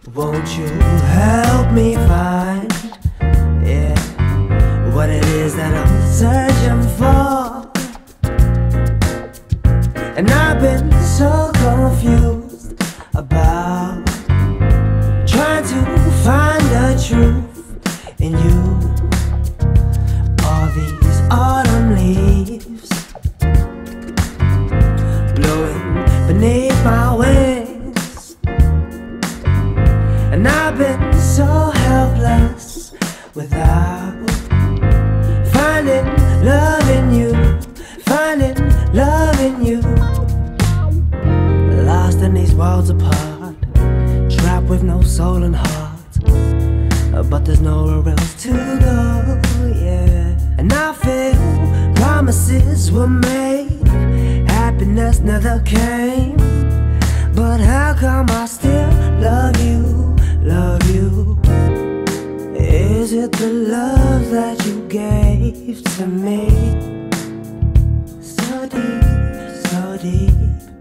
Won't you help me find, yeah, what it is that I'm searching for? And I've been so confused about trying to find the truth in you. All these autumn leaves blowing beneath my wings, and I've been so helpless without finding love in you, finding love in you. Lost in these worlds apart, trapped with no soul and heart, but there's nowhere else to go, yeah. And I feel promises were made, happiness never came, but how come I still love you, love you? Is it the love that you gave to me? So deep, so deep.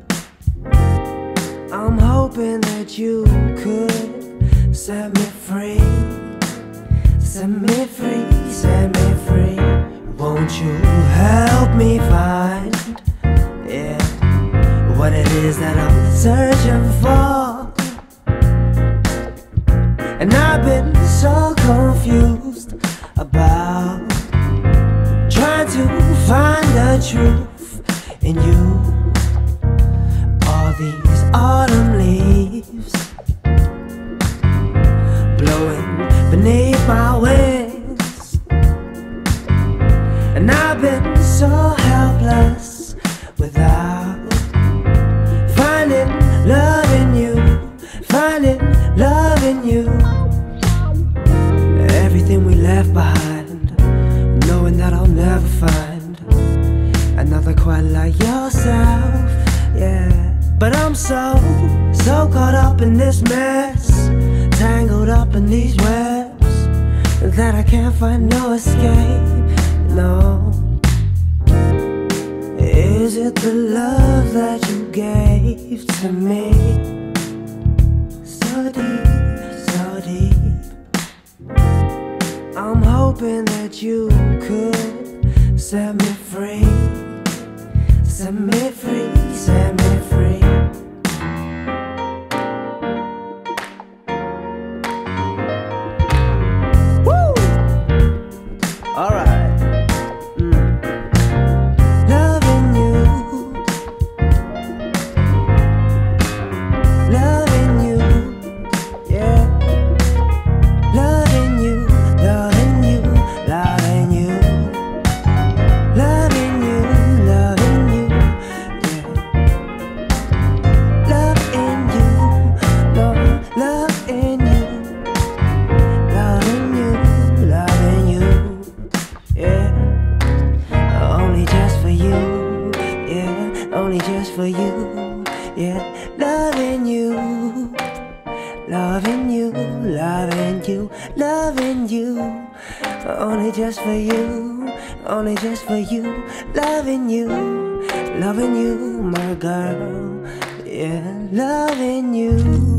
I'm hoping that you could set me free, set me free, set me free. Won't you help me find, yeah, what it is that I'm searching for? And I've been so confused about trying to find the truth in you. All these autumn leaves blowing beneath my wings, and I've been so helpless without finding love in you, finding love in you. Everything we left behind, knowing that I'll never find another quite like yourself, yeah. But I'm so caught up in this mess, tangled up in these webs, that I can't find no escape, no. Is it the love that you gave to me? So deep, so deep. I'm hoping that you could set me free, set me free, set me free. Woo! All right. Loving you, loving you, yeah. Loving you, loving you, loving you, loving you, loving you, yeah. Loving you, loving you, loving you, loving you, yeah. Only just for you, yeah. Only just for you, yeah. Loving you, loving you, loving you, loving you. Only just for you, only just for you. Loving you, loving you, my girl, yeah. Loving you.